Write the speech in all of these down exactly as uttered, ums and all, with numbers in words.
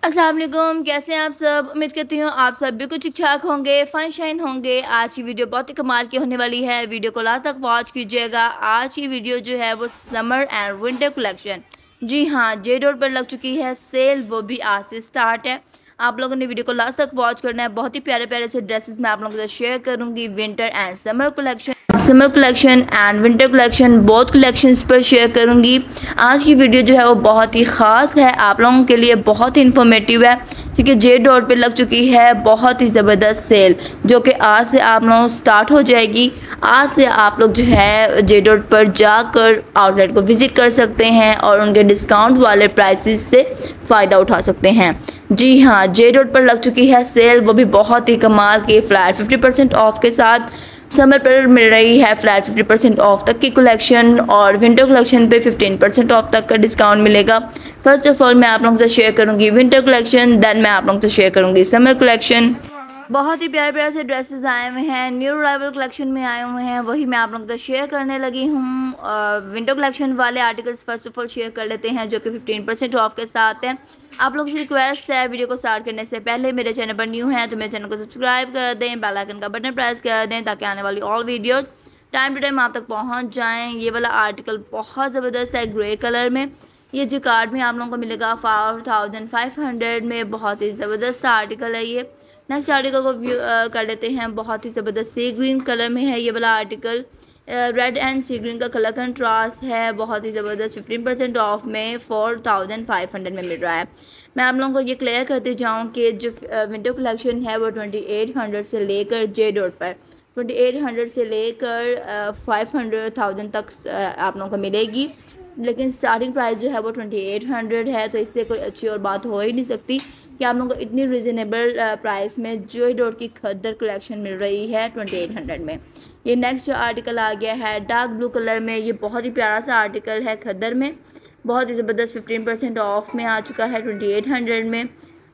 अस्सलाम वालेकुम, कैसे हैं आप सब। उम्मीद करती हूँ आप सब बिल्कुल ठीक ठाक होंगे, फन शाइन होंगे। आज की वीडियो बहुत ही कमाल की होने वाली है, वीडियो को लास्ट तक वॉच कीजिएगा। आज की वीडियो जो है वो समर एंड विंटर कलेक्शन, जी हाँ, जे डॉट पर लग चुकी है सेल, वो भी आज से स्टार्ट है। आप लोगों ने वीडियो को लास्ट तक वॉच करना है। बहुत ही प्यारे प्यारे से ड्रेसेस मैं आप लोगों के साथ शेयर करूँगी, winter and summer collection, summer collection and winter collection, both collections पर शेयर करूंगी। आज की वीडियो जो है वो बहुत ही ख़ास है, आप लोगों के लिए बहुत ही इन्फॉर्मेटिव है, क्योंकि जे डॉट पे लग चुकी है बहुत ही ज़बरदस्त सेल, जो कि आज से आप लोगों स्टार्ट हो जाएगी। आज से आप लोग जो है जे डॉट पर जाकर आउटलेट को विज़िट कर सकते हैं और उनके डिस्काउंट वाले प्राइसेस से फ़ायदा उठा सकते हैं। जी हाँ, जे डॉट पर लग चुकी है सेल, वो भी बहुत ही कमाल की फ्लैट फिफ्टी परसेंट ऑफ के साथ। समर पर मिल रही है फ्लैट फिफ्टी परसेंट ऑफ तक की कलेक्शन, और विंटर कलेक्शन पे फिफ्टीन परसेंट ऑफ तक का डिस्काउंट मिलेगा। फर्स्ट ऑफ ऑल मैं आप लोगों से शेयर करूंगी विंटर कलेक्शन, देन मैं आप लोगों से शेयर करूंगी समर कलेक्शन। बहुत ही प्यारे प्यारे से ड्रेसेस आए हुए हैं, न्यू अराइवल कलेक्शन में आए हुए हैं, वही मैं आप लोगों को शेयर करने लगी हूँ। विंटर कलेक्शन वाले articles first of all share कर लेते हैं, जो कि फिफ्टीन परसेंट ऑफ के साथ हैं। आप लोगों से रिक्वेस्ट है, वीडियो को स्टार्ट करने से पहले मेरे चैनल पर न्यू है तो मेरे चैनल को सब्सक्राइब कर दें, बेल आइकन का बटन प्रेस कर दें, ताकि आने वाली all videos time to time आप तक पहुंच जाएं। ये वाला आर्टिकल बहुत ज़बरदस्त है, ग्रे कलर में। ये जो कार्ड में आप लोगों को मिलेगा फाइव थाउजेंड फाइव हंड्रेड में, बहुत ही ज़बरदस्त आर्टिकल है ये। नेक्स्ट आर्टिकल को व्यू कर लेते हैं, बहुत ही ज़बरदस्त सी ग्रीन कलर में है ये वाला article. Red and sea green का कलर कंट्रास्ट है, बहुत ही ज़बरदस्त फिफ्टीन परसेंट ऑफ में फोर थाउजेंड फाइव हंड्रेड में मिल रहा है। मैं आप लोगों को ये क्लियर करते जाऊँ कि जो विंटर कलेक्शन है वो ट्वेंटी एट हंड्रेड से लेकर जे डॉट पर ट्वेंटी एट हंड्रेड से लेकर फाइव हंड्रेड थाउजेंड तक आप लोगों को मिलेगी, लेकिन स्टार्टिंग प्राइस जो है वो ट्वेंटी एट हंड्रेड है। तो इससे कोई अच्छी और बात हो ही नहीं सकती कि आप लोगों को इतनी रिजनेबल प्राइस में जे डॉट की खद्दर कलेक्शन मिल रही है ट्वेंटी एट हंड्रेड में। ये नेक्स्ट जो आर्टिकल आ गया है डार्क ब्लू कलर में, ये बहुत ही प्यारा सा आर्टिकल है खद्दर में, बहुत ही ज़बरदस्त फिफ्टीन परसेंट ऑफ में आ चुका है ट्वेंटी एट हंड्रेड में।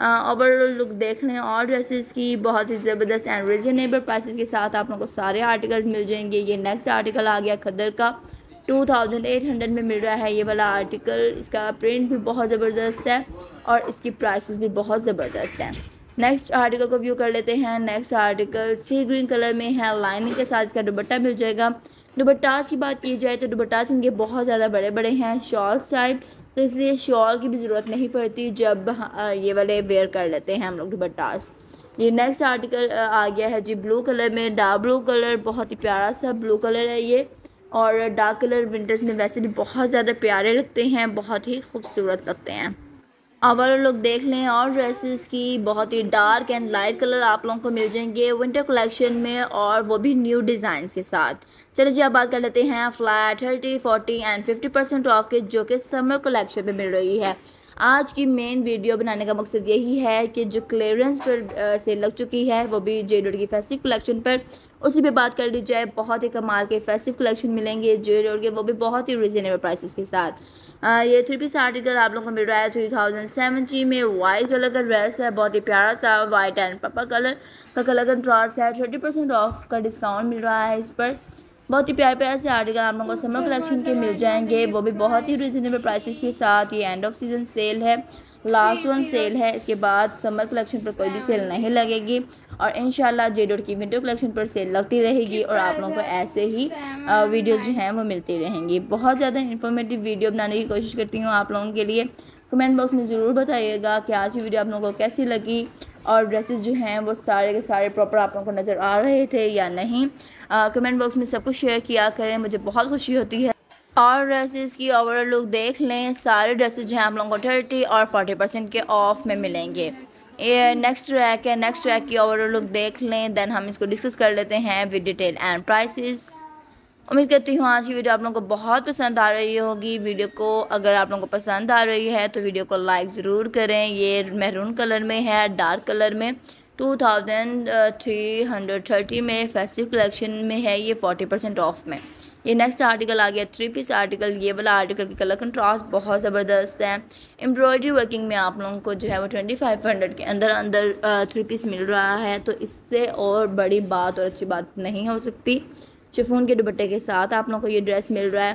ओवरऑल लुक देख लें और ड्रेसेस की, बहुत ही ज़बरदस्त एंड रिजनेबल प्राइसेस के साथ आप लोगों को सारे आर्टिकल्स मिल जाएंगे। ये नेक्स्ट आर्टिकल आ गया खद्दर का, टू थाउजेंड एट हंड्रेड में मिल रहा है ये वाला आर्टिकल। इसका प्रिंट भी बहुत ज़बरदस्त है और इसकी प्राइसेस भी बहुत ज़बरदस्त हैं। नेक्स्ट आर्टिकल को व्यू कर लेते हैं। Next article sea green colour में है, लाइनिंग के साथ इसका दुपट्टा मिल जाएगा। दुपट्टास की बात की जाए तो दुपट्टास इनके बहुत ज़्यादा बड़े बड़े हैं, शॉल्स टाइप, तो इसलिए शॉल की भी ज़रूरत नहीं पड़ती जब ये वाले वेयर कर लेते हैं हम लोग दुपट्टास। ये नेक्स्ट आर्टिकल आ गया है जी ब्लू कलर में, डार्क ब्लू कलर, बहुत ही प्यारा सा ब्लू कलर है ये। और डार्क कलर विंटर्स में वैसे भी बहुत ज़्यादा प्यारे लगते हैं, बहुत ही खूबसूरत लगते हैं। ओवरऑल लोग देख लें और ड्रेसेस की, बहुत ही डार्क एंड लाइट कलर आप लोगों को मिल जाएंगे विंटर कलेक्शन में, और वो भी न्यू डिज़ाइन के साथ। चलिए जी अब बात कर लेते हैं flat thirty forty and fifty percent off के, जो कि समर कलेक्शन में मिल रही है। आज की मेन वीडियो बनाने का मकसद यही है कि जो क्लियरेंस पर सेल लग चुकी है, वो भी जे डॉट की फेस्टिव कलेक्शन पर, उसी पे बात कर ली जाए। बहुत ही कमाल के फेस्टिव कलेक्शन मिलेंगे जे डॉट के, वो भी बहुत ही रिजनेबल प्राइसेस के साथ। आ, ये थ्री पीस आर्टिकल आप लोगों को मिल रहा है थ्री थाउजेंड सेवेंटी में। वाइट कलर का ड्रेस है, बहुत ही प्यारा सा वाइट एंड पर्पल कलर का कलर कंट्रास्ट है। थर्टी परसेंट ऑफ का डिस्काउंट मिल रहा है इस पर। बहुत ही प्यारे प्यारे से आर्टिकल आप लोगों को समर कलेक्शन के मिल जाएंगे, वो भी बहुत ही रिजनेबल प्राइसेस के साथ। ये एंड ऑफ सीजन सेल है, लास्ट वन सेल है, इसके बाद समर कलेक्शन पर कोई भी सेल नहीं लगेगी, और इंशाल्लाह जे डॉट की विंटर कलेक्शन पर सेल लगती रहेगी, और आप लोगों को ऐसे ही वीडियोस जो हैं वो मिलती रहेंगी। बहुत ज़्यादा इन्फॉर्मेटिव वीडियो बनाने की कोशिश करती हूँ आप लोगों के लिए। कमेंट बॉक्स में ज़रूर बताइएगा कि आज की वीडियो आप लोगों को कैसी लगी, और ड्रेसेस जो हैं वो सारे के सारे प्रॉपर आप लोगों को नज़र आ रहे थे या नहीं। कमेंट बॉक्स में सब कुछ शेयर किया करें, मुझे बहुत खुशी होती है। और ड्रेसेस की ओवरऑल लुक देख लें, सारे ड्रेसेस जो हैं आप लोगों को थर्टी और फोर्टी परसेंट के ऑफ में मिलेंगे। ये नेक्स्ट ट्रैक है, नेक्स्ट ट्रैक की ओवरऑल लुक देख लें, देन हम इसको डिस्कस कर लेते हैं विद डिटेल एंड प्राइसेस। उम्मीद करती हूँ आज की वीडियो आप लोगों को बहुत पसंद आ रही होगी। वीडियो को अगर आप लोगों को पसंद आ रही है तो वीडियो को लाइक ज़रूर करें। ये मैरून कलर में है, डार्क कलर में, two thousand three hundred thirty में, फेस्टिव कलेक्शन में है ये, फोर्टी परसेंट ऑफ में। ये नेक्स्ट आर्टिकल आ गया थ्री पीस आर्टिकल। ये वाला आर्टिकल की कलर कंट्रास्ट बहुत ज़बरदस्त है। एम्ब्रॉयडरी वर्किंग में आप लोगों को जो है वो ट्वेंटी फाइव हंड्रेड के अंदर अंदर थ्री पीस मिल रहा है, तो इससे और बड़ी बात और अच्छी बात नहीं हो सकती। शिफॉन के दुपट्टे के साथ आप लोगों को ये ड्रेस मिल रहा है।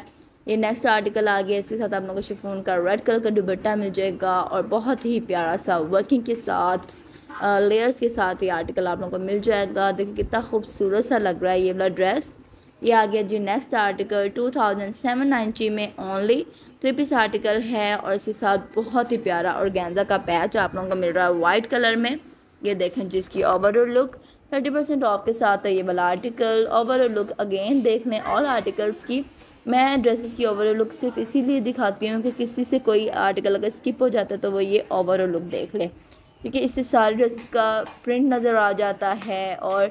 ये नेक्स्ट आर्टिकल आ गया, इसके साथ आप लोगों को शिफॉन का रेड कलर का दुपट्टा मिल जाएगा और बहुत ही प्यारा सा वर्किंग के साथ लेयर्स के साथ ये आर्टिकल आप लोगों को मिल जाएगा। देखिए कितना खूबसूरत सा लग रहा है ये वाला ड्रेस। ये आ गया जी next article two thousand seven ninety में ओनली थ्री पीस आर्टिकल है और इसके साथ बहुत ही प्यारा ऑर्गेन्जा का पैच आप लोगों को मिल रहा है वाइट कलर में। ये देखें जिसकी overall look thirty percent off के साथ है ये वाला आर्टिकल। ओवरऑल लुक अगेन देख लें ऑल आर्टिकल्स की। मैं ड्रेसेस की ओवरऑल लुक सिर्फ इसीलिए दिखाती हूँ कि किसी से कोई आर्टिकल अगर स्किप हो जाता है तो वो ये ओवरऑल लुक देख ले, क्योंकि इससे सारी ड्रेसेस का प्रिंट नज़र आ जाता है। और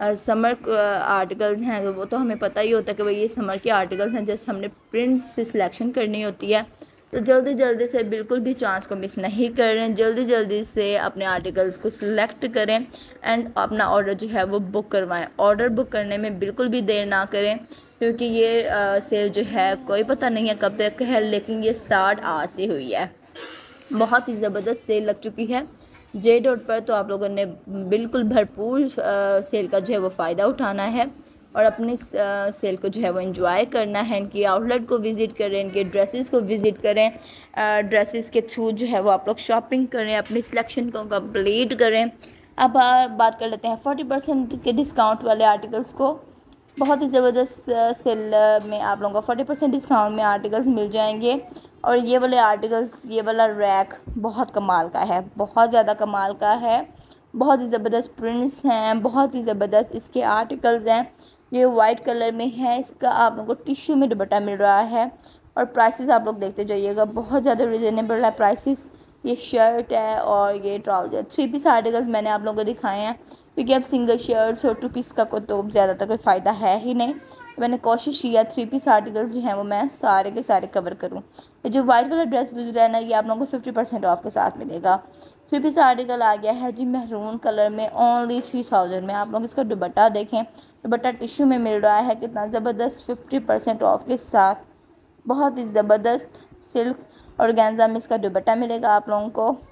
समर आर्टिकल्स हैं तो वो तो हमें पता ही होता है कि भाई ये समर के आर्टिकल्स हैं, जस्ट हमने प्रिंट से सिलेक्शन करनी होती है। तो जल्दी जल्दी से बिल्कुल भी चांस को मिस नहीं करें, जल्दी जल्दी से अपने आर्टिकल्स को सिलेक्ट करें एंड अपना ऑर्डर जो है वो बुक करवाएं। ऑर्डर बुक करने में बिल्कुल भी देर ना करें, क्योंकि ये आ, सेल जो है कोई पता नहीं है कब तक है, लेकिन ये स्टार्ट आज से हुई है। बहुत ही ज़बरदस्त सेल लग चुकी है जे डॉट पर, तो आप लोगों ने बिल्कुल भरपूर सेल का जो है वो फ़ायदा उठाना है और अपनी सेल को जो है वो एंजॉय करना है। इनकी आउटलेट को विज़िट करें, इनके ड्रेसेस को विज़िट करें, ड्रेसेस के थ्रू जो है वो आप लोग शॉपिंग करें, अपनी सिलेक्शन को कंप्लीट करें। अब बात कर लेते हैं फोर्टी परसेंट के डिस्काउंट वाले आर्टिकल्स को। बहुत ही ज़बरदस्त सेल में आप लोगों को फोर्टी परसेंट डिस्काउंट में आर्टिकल्स मिल जाएंगे। और ये वाले आर्टिकल्स, ये वाला रैक बहुत कमाल का है, बहुत ज़्यादा कमाल का है। बहुत ही ज़बरदस्त प्रिंट्स हैं, बहुत ही ज़बरदस्त इसके आर्टिकल्स हैं। ये वाइट कलर में है, इसका आप लोगों को टिश्यू में दुपट्टा मिल रहा है और प्राइसेस आप लोग देखते जाइएगा, बहुत ज़्यादा रिजनेबल है प्राइसेस। ये शर्ट है और ये ट्राउज़र, थ्री पीस आर्टिकल्स मैंने आप लोगों को दिखाए हैं, क्योंकि अब सिंगल शर्ट्स और टू पीस का को तो ज़्यादातर कोई फ़ायदा है ही नहीं। मैंने कोशिश किया थ्री पीस आर्टिकल्स जो हैं वो मैं सारे के सारे कवर करूं। ये जो वाइट वाला ड्रेस गुजरा है ना, ये आप लोगों को फिफ्टी परसेंट ऑफ के साथ मिलेगा। थ्री पीस आर्टिकल आ गया है जी महरून कलर में ओनली थ्री थाउजेंड में। आप लोग इसका दुपट्टा देखें, दुपट्टा टिश्यू में मिल रहा है, कितना ज़बरदस्त फिफ्टी परसेंट ऑफ के साथ। बहुत ही ज़बरदस्त सिल्क और ऑर्गेन्जा में इसका दुपट्टा मिलेगा आप लोगों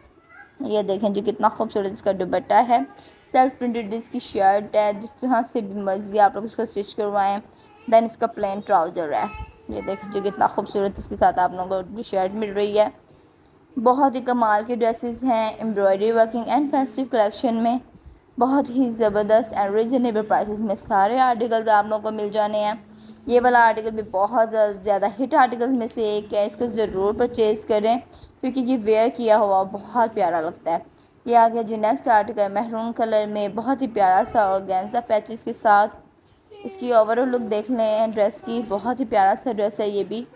को। ये देखें जी कितना खूबसूरत इसका दुपट्टा है। सेल्फ प्रिंटेड इसकी शर्ट है, जिस तरह से भी मर्जी आप लोग इसको स्टिच करवाएं। देन इसका प्लेन ट्राउज़र है, ये देख लीजिए कितना खूबसूरत इसके साथ आप लोगों को शर्ट मिल रही है। बहुत ही कमाल के ड्रेसेस हैं embroidery working and festive collection में, बहुत ही ज़बरदस्त एंड रीजनेबल प्राइसेस में सारे आर्टिकल्स आप लोगों को मिल जाने हैं। ये वाला आर्टिकल भी बहुत ज़्यादा हिट आर्टिकल्स में से एक है, इसको ज़रूर परचेज़ करें क्योंकि ये वेयर किया हुआ बहुत प्यारा लगता है। ये आ गया जी नेक्स्ट आर्टिकल महरून कलर में, बहुत ही प्यारा सा ऑर्गेन्जा पैचेस के साथ। इसकी ओवरऑल लुक देख लें ड्रेस की, बहुत ही प्यारा सा ड्रेस है ये भी।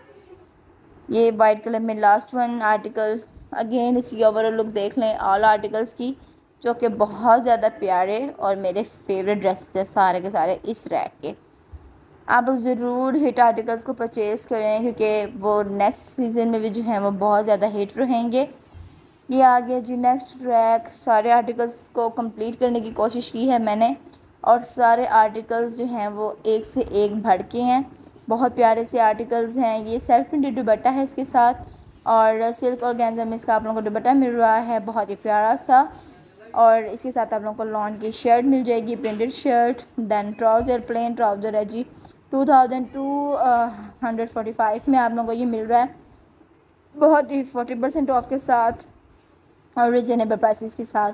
ये वाइट कलर में लास्ट वन आर्टिकल, अगेन इसकी ओवरऑल लुक देख लें ऑल आर्टिकल्स की, जो कि बहुत ज़्यादा प्यारे और मेरे फेवरेट ड्रेसेस हैं सारे के सारे इस रैक के। आप लोग ज़रूर हिट आर्टिकल्स को परचेज़ करें क्योंकि वो नेक्स्ट सीज़न में भी जो हैं वो बहुत ज़्यादा हिट रहेंगे। ये आ गया जी नेक्स्ट रैक, सारे आर्टिकल्स को कंप्लीट करने की कोशिश की है मैंने और सारे आर्टिकल्स जो हैं वो एक से एक बढ़ के हैं, बहुत प्यारे से आर्टिकल्स हैं। ये सेल्फ प्रिंटेड दुपट्टा है इसके साथ और सिल्क ऑर्गेन्जा में इसका आप लोगों को दुपट्टा मिल रहा है, बहुत ही प्यारा सा। और इसके साथ आप लोगों को लॉन की शर्ट मिल जाएगी, printed shirt. Then trouser, plain trouser है जी two thousand two hundred forty five में आप लोगों को ये मिल रहा है, बहुत ही फोर्टी परसेंट ऑफ के साथ और रिजनेबल प्राइसेस के साथ।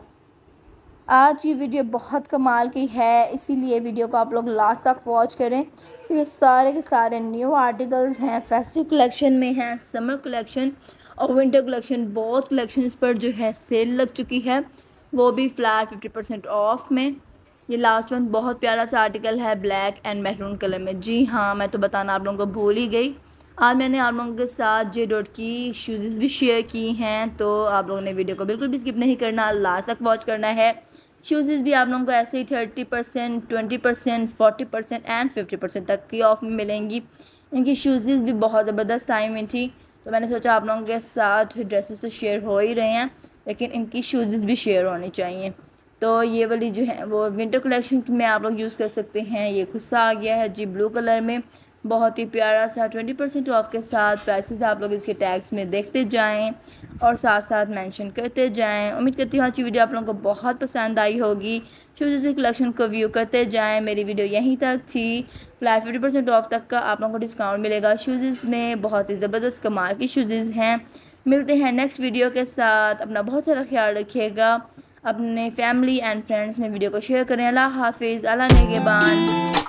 आज की वीडियो बहुत कमाल की है, इसीलिए वीडियो को आप लोग लास्ट तक वॉच करें क्योंकि सारे के सारे न्यू आर्टिकल्स हैं, फेस्टिव कलेक्शन में हैं, समर कलेक्शन और विंटर कलेक्शन, बोथ कलेक्शंस पर जो है सेल लग चुकी है, वो भी फ्लैट फिफ्टी परसेंट ऑफ में। ये लास्ट वन बहुत प्यारा सा आर्टिकल है ब्लैक एंड मैरून कलर में। जी हाँ, मैं तो बताना आप लोगों को भूल ही गई, आज मैंने आप लोगों के साथ जे डॉट की शूज़ भी शेयर की हैं, तो आप लोगों ने वीडियो को बिल्कुल भी स्किप नहीं करना, लास्ट तक वॉच करना है। शूज़ भी आप लोगों को ऐसे ही thirty percent twenty percent forty percent and fifty percent तक की ऑफ में मिलेंगी। इनकी शूज़ भी बहुत ज़बरदस्त टाइम में थी, तो मैंने सोचा आप लोगों के साथ ड्रेसेस तो शेयर हो ही रहे हैं लेकिन इनकी शूज़ भी शेयर होनी चाहिए। तो ये वाली जो है वो विंटर कलेक्शन में आप लोग यूज़ कर सकते हैं। ये खुस्सा आ गया है जी ब्लू कलर में, बहुत ही प्यारा सा ट्वेंटी परसेंट ऑफ के साथ प्राइसेस आप लोग इसके टैग्स में देखते जाएं और साथ साथ मेंशन करते जाएं। उम्मीद करती हूँ आज की वीडियो आप लोगों को बहुत पसंद आई होगी। शूज़ के कलेक्शन को व्यू करते जाएं। मेरी वीडियो यहीं तक थी। फ्लैट फिफ्टी परसेंट ऑफ तक का आप लोगों को डिस्काउंट मिलेगा। शूज़ में बहुत ही ज़बरदस्त कमाल की शूज़ हैं। मिलते हैं नेक्स्ट वीडियो के साथ। अपना बहुत सारा ख्याल रखिएगा। अपने फैमिली एंड फ्रेंड्स में वीडियो को शेयर करें। अल्लाह हाफिज़, अल्लाह निगहबान।